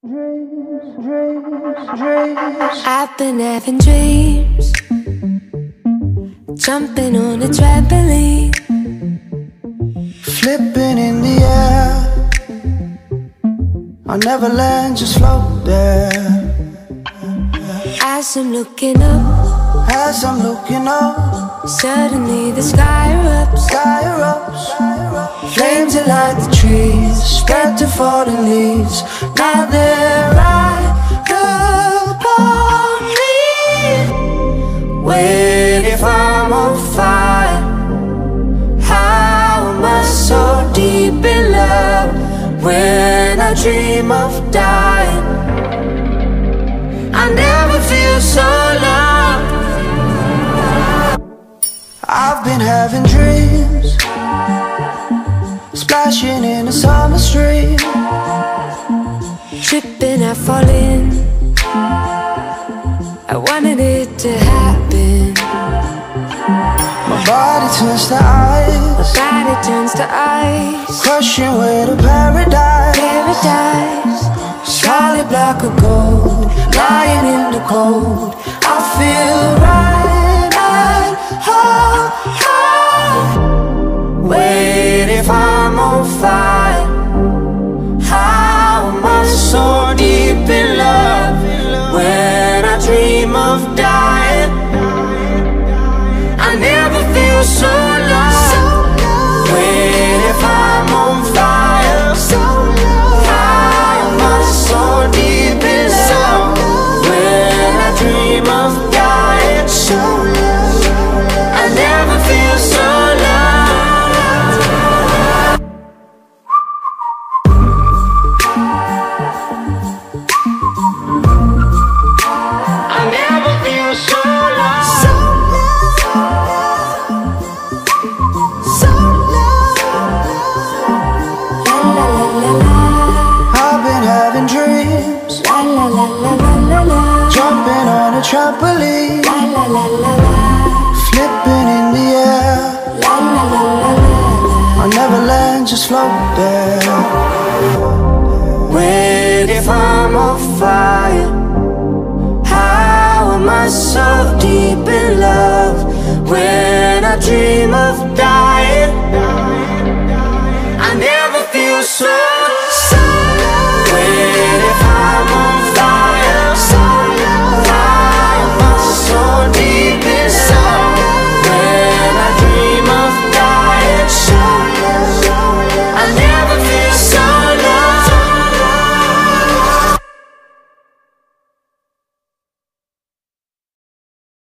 I've been having dreams, jumping on a trampoline, flipping in the air. I'll never land, just float there. As I'm looking up, suddenly the sky erupts, Flames that light the trees, spread to fallen leaves. Now they're right upon me. Wait, if I'm on fire, how am I so deep in love? When I dream of dying, I never feel so loved. I've been having dreams, splashing in a summer stream, tripping, I fall in. I wanted it to happen. My body turns to ice, crushing way to paradise. Solid block of gold, lying in the cold. I feel right at home. Wait, if I'm on fire, how am I so deep in love? When I dream of dying, I never feel so loved. Wait, if I'm on fire, how am I so deep in love? When I dream of dying, I never feel so loved. I never feel so loved. I've been having dreams, jumping on a trampoline, flipping in the air. I'll never land, just float there. Wait, if I'm on fire, how am I so deep in love? When I dream of dying,